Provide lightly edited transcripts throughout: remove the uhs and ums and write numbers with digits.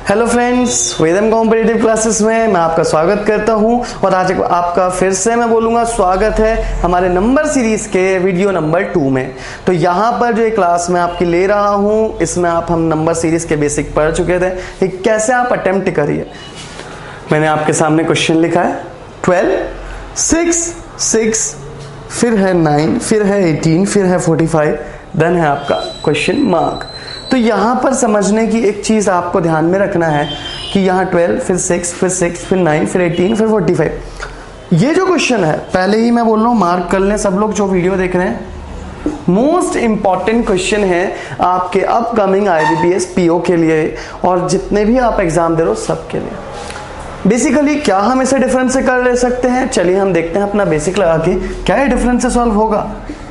Hello friends, Vedam competitive classes में मैं आपका स्वागत करता हूं और आज आपका फिर से मैं बोलूंगा स्वागत है हमारे नंबर सीरीज के वीडियो नंबर 2 में। तो यहां पर जो एक क्लास मैं आपकी ले रहा हूं, इसमें हम नंबर सीरीज के बेसिक पढ़ चुके थे कि कैसे आप अटेम्प्ट करिए। मैंने आपके सामने क्वेश्चन लिखा है 12, 6, 6, फिर है 9, फिर है 18, फिर है 45, देन है आपका क्वेश्चन मार्क। तो यहां पर समझने की एक चीज आपको ध्यान में रखना है कि यहां 12, फिर 6, फिर 6, फिर 9, फिर 18, फिर 45। ये जो क्वेश्चन है पहले ही मैं बोल रहा हूं, मार्क कर लें सब लोग जो वीडियो देख रहे हैं। मोस्ट इंपॉर्टेंट क्वेश्चन है आपके अपकमिंग IBPS PO के लिए और जितने भी आप एग्जाम दे रहे हो सबके लिए। बेसिकली क्या हम इसे डिफरेंस से कर ले सकते हैं? चलिए हम देखते हैं अपना बेसिक लगा के क्या ये डिफरेंस से सॉल्व होगा।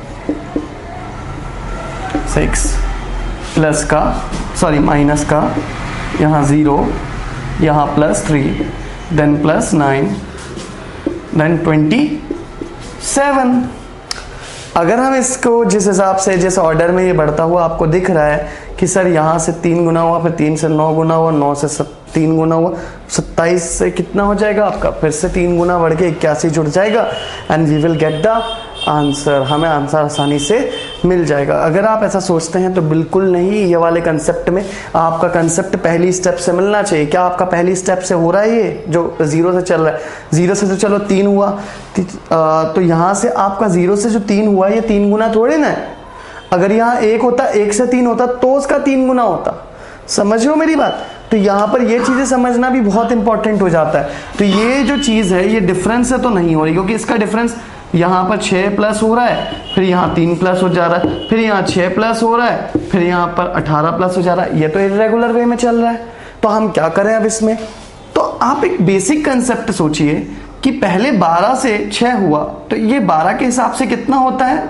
6 प्लस का माइनस का, यहाँ 0, यहाँ +3, देन +9, देन 27। अगर हम इसको जिस हिसाब से जिस ऑर्डर में ये बढ़ता हुआ आपको दिख रहा है कि सर यहाँ से 3 गुना हुआ, फिर 3 से 9 गुना हुआ, 9 से 3 गुना हुआ, 27 से कितना हो जाएगा आपका, फिर से 3 गुना बढ़ के 81 जुड़ जाएगा and we will get the answer. हमें आंसर आसानी से मिल जाएगा। अगर आप ऐसा सोचते हैं तो बिल्कुल नहीं, ये वाले कंसेप्ट में आपका कंसेप्ट पहली स्टेप से मिलना चाहिए। क्या आपका पहली स्टेप से हो रहा है? ये जो 0 से चल रहा है, 0 से तो चलो 3 हुआ, तो यहाँ से आपका 0 से जो 3 हुआ ये 3 गुना थोड़े ना है। अगर यहाँ 1 होता, 1 से 3 होता तो उसका 3 गुना होता। समझ लो मेरी बात? तो यहाँ पर ये चीजें समझना भी बहुत इंपॉर्टेंट हो जाता है। तो ये जो चीज है ये डिफरेंस से तो नहीं हो रही, क्योंकि इसका डिफरेंस यहाँ पर 6 प्लस हो रहा है, फिर यहाँ 3 प्लस हो जा रहा है, फिर यहाँ 6 प्लस हो रहा है, फिर यहाँ पर 18 प्लस हो जा रहा है। ये तो इरेगुलर वे में चल रहा है। तो हम क्या करें अब इसमें? तो आप एक बेसिक कंसेप्ट सोचिए कि पहले 12 से 6 हुआ तो ये 12 के हिसाब से कितना होता है?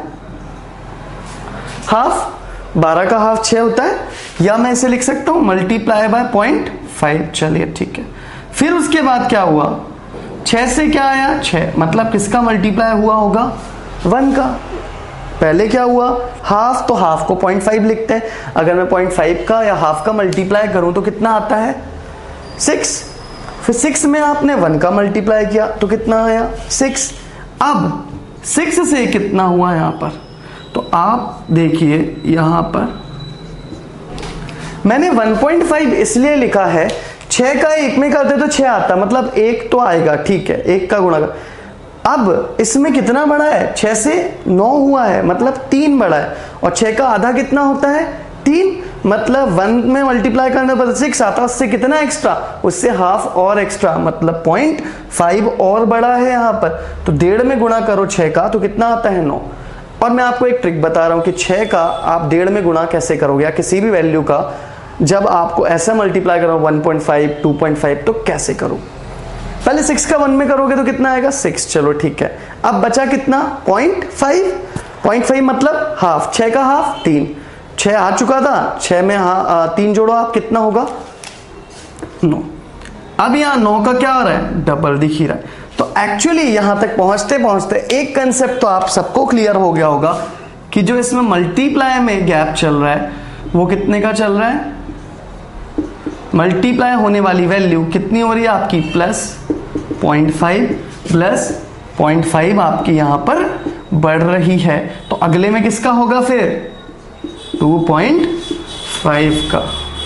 हाफ। 12 का हाफ 6 होता है, या मैं इसे लिख सकता हूं मल्टीप्लाई बाय 0.5। चलिए ठीक है। फिर उसके बाद क्या हुआ? 6 से क्या आया? 6, मतलब किसका मल्टीप्लाई हुआ होगा? 1 का। पहले क्या हुआ? हाफ, तो हाफ को 0.5 लिखते हैं। अगर मैं 0.5 का या हाफ का मल्टीप्लाई करूं तो कितना आता है? 6। फिर 6 में आपने 1 का मल्टीप्लाई किया तो कितना आया? 6। अब 6 से कितना हुआ यहां पर? तो आप देखिए यहां पर मैंने 1.5 इसलिए लिखा है, 6 का 1 में करते तो 6 आता, मतलब 1 तो आएगा, ठीक है, 1 का गुणा कर। अब इसमें कितना बढ़ा है? 6 से 9 हुआ है, मतलब 3 बढ़ा है। और 6 का आधा कितना होता है? 3, मतलब 1 में मल्टीप्लाई करने पर 6 आता, उससे कितना एक्स्ट्रा? उससे हाफ और एक्स्ट्रा, मतलब 0.5 और बढ़ा है यहाँ पर। तो 1.5 में गुणा करो 6 का तो कितना आता है? 9। और मैं आपको एक ट्रिक बता रहा हूं कि 6 का आप 1.5 में गुणा कैसे करोगे, या किसी भी वैल्यू का जब आपको ऐसा मल्टीप्लाई करो 1.5, 2.5 तो कैसे करो? पहले 6 का 1 में करोगे तो कितना आएगा? 6। चलो ठीक है। अब बचा कितना? 0.5। 0.5 मतलब हाफ। 6 का हाफ 3, 6 आ चुका था, 6 में 3 जोड़ो आप, कितना होगा? 9। अब यहाँ 9 का क्या हो रहा है? डबल दिख ही रहा है। तो एक्चुअली यहां तक पहुंचते पहुंचते एक कंसेप्ट तो आप सबको क्लियर हो गया होगा कि जो इसमें मल्टीप्लाई में गैप चल रहा है वो कितने का चल रहा है? मल्टीप्लाई होने वाली वैल्यू कितनी हो रही है आपकी? +0.5 प्लस 0.5 आपकी यहां पर बढ़ रही है। तो अगले में किसका होगा फिर? 2.5 का।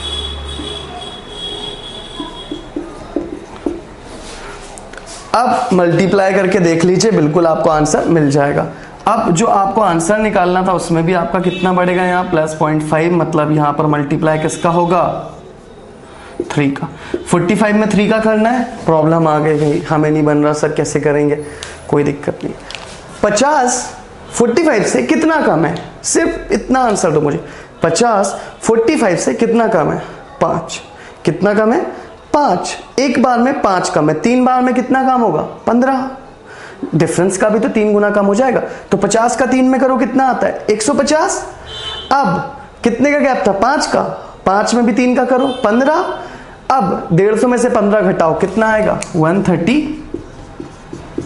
अब मल्टीप्लाई करके देख लीजिए, बिल्कुल आपको आंसर मिल जाएगा। अब जो आपको आंसर निकालना था उसमें भी आपका कितना बढ़ेगा? यहाँ +0.5, मतलब यहाँ पर मल्टीप्लाई किसका होगा? 3 का। 45 में 3 का करना है। प्रॉब्लम आ गई, हमें नहीं बन रहा सर, कैसे करेंगे? कोई दिक्कत नहीं। 50 45 से कितना कम है? सिर्फ इतना आंसर दो मुझे। 50 45 से कितना कम है? 5। कितना कम है? 5। एक बार में 5 कम है, 3 बार में कितना कम होगा? 15। डिफरेंस का भी तो 3 गुना कम हो जाएगा। तो 50 का 3 में करो कितना आता है? 150। अब कितने का गैप था? 5 का। 5 में भी 3 का करो, 15। अब 150 में से 15 घटाओ, कितना आएगा? 135।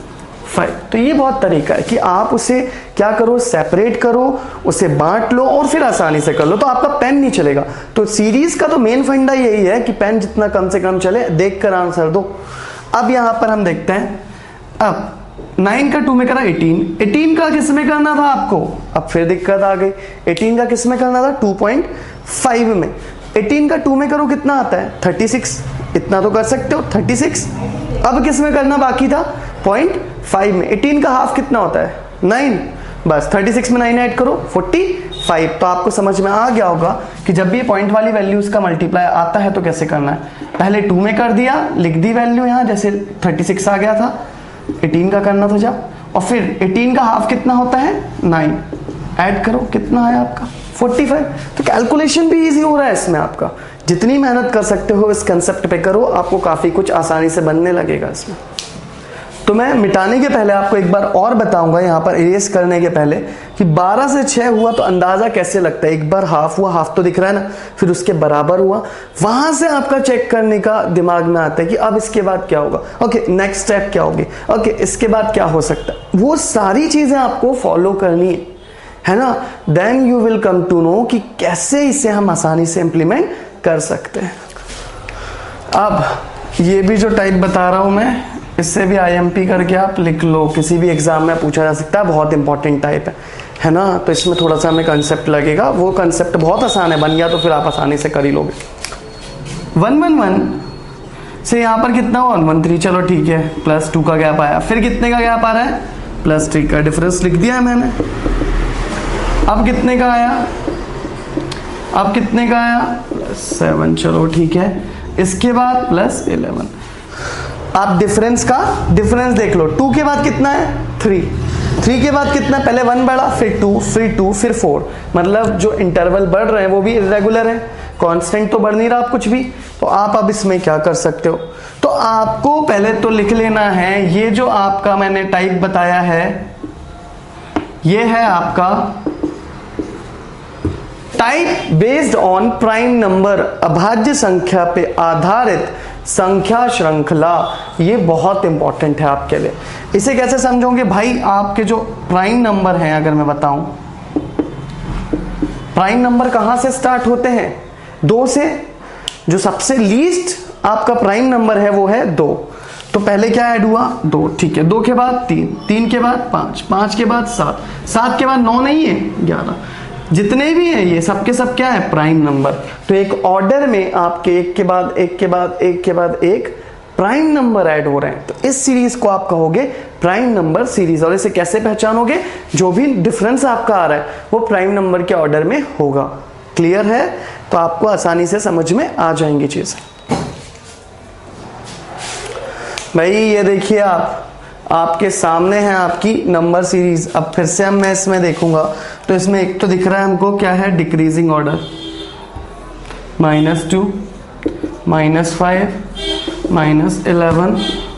5। तो ये बहुत तरीका है कि आप उसे क्या करो, सेपरेट करो, उसे बांट लो और फिर आसानी से कर लो, तो आपका पेन नहीं चलेगा। तो सीरीज का तो मेन फंडा यही है कि पेन जितना कम से कम चले, देख कर आंसर दो। अब यहां पर हम देखते हैं, अब 9 का 2 में करा 18 का किस में करना था आपको, अब फिर दिक्कत आ गई। 18 का किस में करना था, 2.5 में। 18 का 2 में करो कितना आता है, 36, इतना तो कर सकते हो 36। अब किस में करना बाकी था, 0.5 में। 18 का हाफ कितना होता है, 9, बस 36 में 9 ऐड करो 45। तो आपको समझ में आ गया होगा कि जब भी पॉइंट वाली वैल्यूज का मल्टीप्लाई आता है तो कैसे करना है। पहले 2 में कर दिया, लिख दी वैल्यू यहाँ, जैसे 36 आ गया था, 18 का करना था जब, और फिर 18 का हाफ कितना होता है, 9, ऐड करो कितना है आपका 45। तो कैलकुलेशन भी इजी हो रहा है इसमें आपका। जितनी मेहनत कर सकते हो इस कंसेप्ट पे करो, आपको काफी कुछ आसानी से बनने लगेगा इसमें। तो मैं मिटाने के पहले आपको एक बार और बताऊंगा यहाँ पर इरेज करने के पहले कि 12 से 6 हुआ तो अंदाजा कैसे लगता है। एक बार हाफ हुआ, हाफ तो दिख रहा है ना, फिर उसके बराबर हुआ, वहां से आपका चेक करने का दिमाग में आता है कि अब इसके बाद क्या होगा, ओके नेक्स्ट स्टेप क्या होगी, ओके इसके बाद क्या हो सकता है। वो सारी चीजें आपको फॉलो करनी है ना, then you will come to know कि कैसे इसे हम आसानी से इंप्लीमेंट कर सकते हैं। अब ये भी जो टाइप बता रहा हूं मैं, इससे भी IMP करके आप लिख लो, किसी भी एग्जाम में पूछा जा सकता है, बहुत इंपॉर्टेंट टाइप है ना। तो इसमें थोड़ा सा हमें कंसेप्ट लगेगा, वो कंसेप्ट बहुत आसान है, बन गया तो फिर आप आसानी से कर ही लोगे। 111 से यहाँ पर कितना हुआ, 113, चलो ठीक है, +2 का गैप आया, फिर कितने का गैप आ रहा है, +3 का डिफरेंस लिख दिया है मैंने। अब कितने का आया, अब कितने का आया, +7, चलो ठीक है। इसके बाद +11, आप डिफरेंस का डिफरेंस देख लो, 2 के बाद कितना है, 3 के बाद कितना, पहले 1 बढ़ा, फिर 2, फिर 2, फिर 4, मतलब जो इंटरवल बढ़ रहे हैं वो भी इरेगुलर है, कांस्टेंट तो बढ़ नहीं रहा कुछ भी। तो आप अब इसमें क्या कर सकते हो, तो आपको पहले तो लिख लेना है, ये जो आपका मैंने टाइप बताया है, ये है आपका type based on prime number, अभाज्य संख्या पे आधारित संख्या श्रृंखला। ये बहुत इंपॉर्टेंट है आपके लिए। इसे कैसे समझोगे भाई, आपके जो प्राइम नंबर हैं, अगर मैं बताऊं, प्राइम नंबर कहां से स्टार्ट होते हैं, 2 से। जो सबसे लीस्ट आपका प्राइम नंबर है वो है 2, तो पहले क्या ऐड हुआ, 2, ठीक है। 2 के बाद 3, 3 के बाद 5, 5 के बाद 7, 7 के बाद 9 नहीं है, 11, जितने भी हैं ये सब के सब क्या है, प्राइम नंबर। तो एक ऑर्डर में आपके एक के बाद एक के बाद एक के बाद एक प्राइम नंबर ऐड हो रहे हैं, तो इस सीरीज को आप कहोगे प्राइम नंबर सीरीज। और इसे कैसे पहचानोगे, जो भी डिफरेंस आपका आ रहा है वो प्राइम नंबर के ऑर्डर में होगा। क्लियर है, तो आपको आसानी से समझ में आ जाएंगी चीजें। भाई ये देखिए, आपके सामने है आपकी नंबर सीरीज। अब फिर से मैं इसमें देखूंगा तो इसमें एक तो दिख रहा है हमको, क्या है, डिक्रीजिंग ऑर्डर, -2, -5, -11,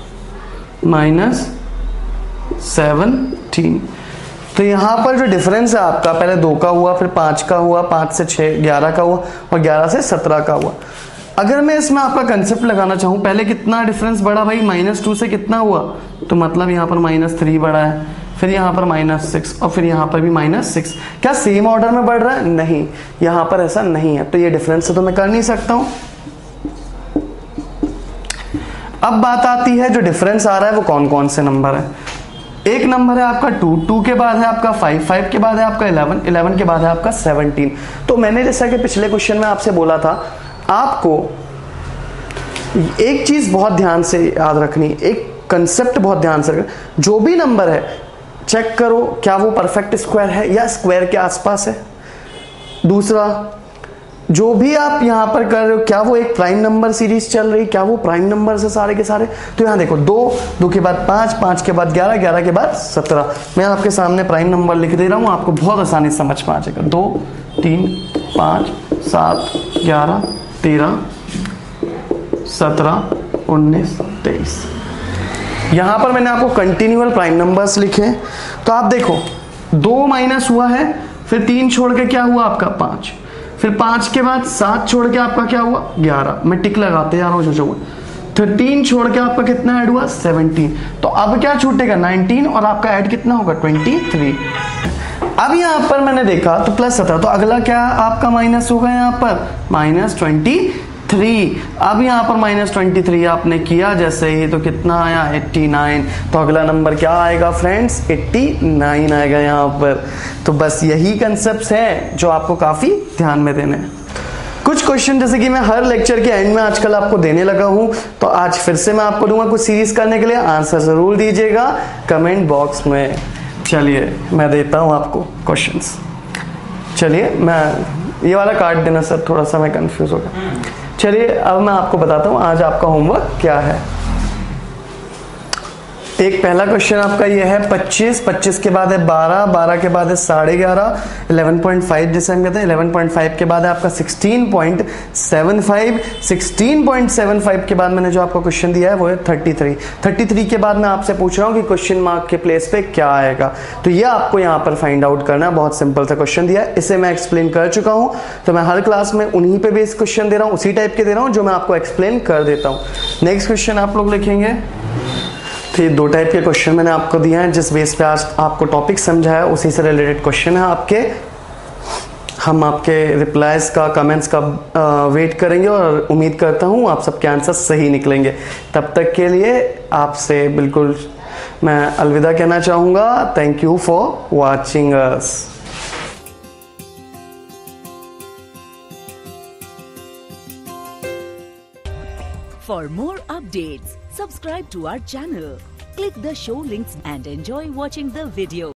-17। तो यहां पर जो डिफरेंस है आपका, पहले 2 का हुआ, फिर 5 का हुआ, 5 से 6 11 का हुआ, और 11 से 17 का हुआ। अगर मैं इसमें आपका कंसेप्ट लगाना चाहूं, पहले कितना डिफरेंस बढ़ा भाई, -2 से कितना हुआ, तो मतलब यहां पर -3 बढ़ा है, फिर यहां पर -6, और फिर यहां पर भी -6। क्या सेम ऑर्डर में बढ़ रहा है, नहीं, यहां पर ऐसा नहीं है, तो ये डिफरेंस से तो मैं कर नहीं सकता हूं। अब बात आती है जो डिफरेंस आ रहा है वो कौन कौन से नंबर है। एक नंबर है आपका 2, 2 के बाद है आपका 5, 5 के बाद है आपका 11, 11 के बाद है आपका 17। तो मैंने जैसा कि पिछले क्वेश्चन में आपसे बोला था, आपको एक चीज बहुत ध्यान से याद रखनी, एक कंसेप्ट बहुत ध्यान से रखना, जो भी नंबर है चेक करो क्या वो परफेक्ट स्क्वायर है या स्क्वायर के आसपास है। दूसरा, जो भी आप यहां पर कर रहे हो क्या वो एक प्राइम नंबर सीरीज चल रही, क्या वो प्राइम नंबर से सारे के सारे। तो यहां देखो 2, 2 के बाद 5, 5 के बाद 11, 11 के बाद 17। मैं आपके सामने प्राइम नंबर लिख दे रहा हूं, आपको बहुत आसानी से समझ में आ जाएगा। 2, 3, 5, 7, 11, 13, 17, 19, 23। यहां पर मैंने आपको कंटिन्यूअल प्राइम नंबर्स लिखे। तो आप देखो 2 माइनस हुआ है, फिर 3 छोड़ के क्या हुआ आपका 5, फिर 5 के बाद 7 छोड़ के आपका क्या हुआ 11। मैं टिक लगाते जा रहा हूं, 13 छोड़ के आपका कितना ऐड हुआ 17। तो अब क्या छूटेगा 19 और आपका ऐड कितना होगा 23। अब यहाँ पर मैंने देखा तो प्लस था, तो अगला क्या आपका माइनस होगा यहाँ पर -23। अब यहाँ पर -23 आपने किया जैसे ही तो कितना आया 89। तो अगला नंबर क्या आएगा फ्रेंड्स 89 आएगा यहाँ पर। तो बस यही कंसेप्ट है जो आपको काफी ध्यान में देने हैं। कुछ क्वेश्चन जैसे कि मैं हर लेक्चर के एंड में आजकल आपको देने लगा हूं, तो आज फिर से मैं आपको दूंगा कुछ सीरीज करने के लिए। आंसर जरूर दीजिएगा कमेंट बॉक्स में। चलिए मैं देता हूं आपको क्वेश्चंस। चलिए मैं ये वाला काट देना सर, थोड़ा सा मैं कंफ्यूज हो गया। चलिए अब मैं आपको बताता हूं आज आपका होमवर्क क्या है। एक पहला क्वेश्चन आपका ये है 25 के बाद है 12 के बाद है 11.5 11.5 जिसे हम कहते हैं। 11.5 के बाद है आपका 16.75 के बाद मैंने जो आपको क्वेश्चन दिया है वो है 33 के बाद मैं आपसे पूछ रहा हूँ कि क्वेश्चन मार्क के प्लेस पे क्या आएगा। तो ये आपको यहाँ पर फाइंड आउट करना है। बहुत सिंपल सा क्वेश्चन दिया है, इसे मैं एक्सप्लेन कर चुका हूँ। तो मैं हर क्लास में उन्हीं पे बेस क्वेश्चन दे रहा हूँ, उसी टाइप के दे रहा हूँ जो मैं आपको एक्सप्लेन कर देता हूँ। नेक्स्ट क्वेश्चन आप लोग लिखेंगे। तो ये दो टाइप के क्वेश्चन मैंने आपको दिए हैं, जिस बेस पे आज आपको टॉपिक समझा है उसी से रिलेटेड क्वेश्चन है आपके। हम आपके रिप्लाईज का कमेंट्स का वेट करेंगे और उम्मीद करता हूँ आप सबके आंसर सही निकलेंगे। तब तक के लिए आपसे बिल्कुल मैं अलविदा कहना चाहूँगा। Thank you for watching us. For more updates, subscribe to our channel, click the show links and enjoy watching the video.